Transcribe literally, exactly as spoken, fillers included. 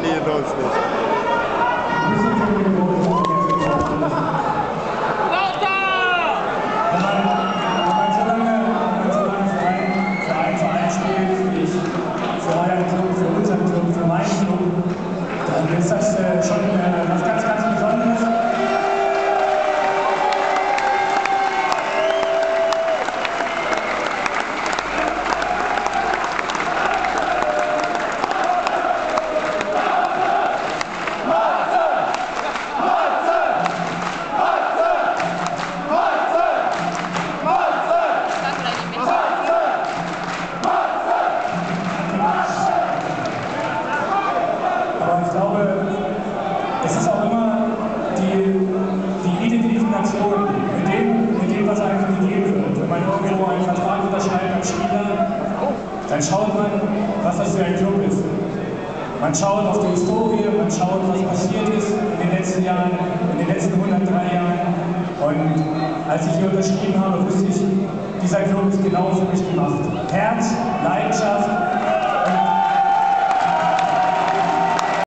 verlieren uns nicht. Dann ist das äh, schon äh, was ganz, ganz Besonderes. Aber ich glaube, es ist auch immer die, die Identifikation mit dem, mit dem, was einem gegeben wird. Wenn man irgendwo einen Vertrag unterschreibt als Spieler, dann schaut man, was das für ein Club ist. Man schaut auf die Historie, man schaut, was passiert ist in den letzten Jahren, in den letzten hundertdrei Jahren. Und als ich hier unterschrieben habe, wusste ich, dieser Club ist genau für mich gemacht. Herz, Leidenschaft,